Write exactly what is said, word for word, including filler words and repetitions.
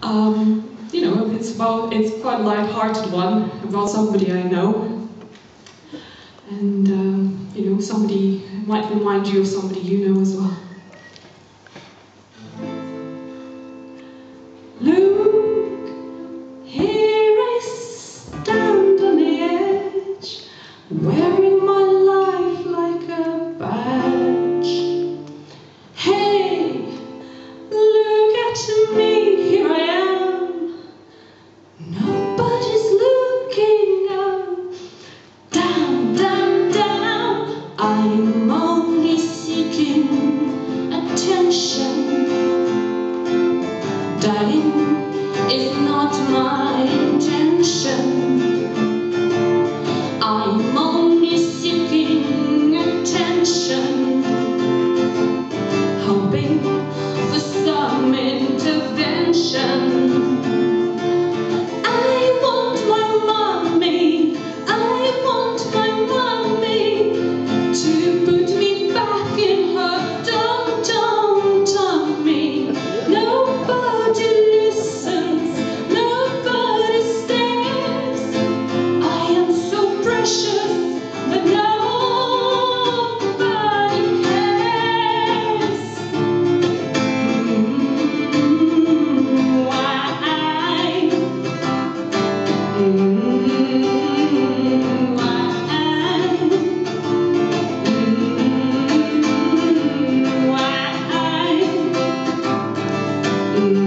Um, you know, it's about it's quite a light-hearted one about somebody I know, and um, you know, somebody might remind you of somebody you know as well. Look, here I stand on the edge, wearing my life like a badge. Hey, look at me, here I am. Nobody's looking up. Down, down, down. I'm only seeking attention. Darling, it's not my intention. I'm only seeking attention, hoping for some intervention. I want my mommy, I want my mommy to put me back in her dum-dum tummy. Nobody listens, nobody stares. I am so precious, but nobody cares. Mm, why? Mm, why? Mm, why? Mm.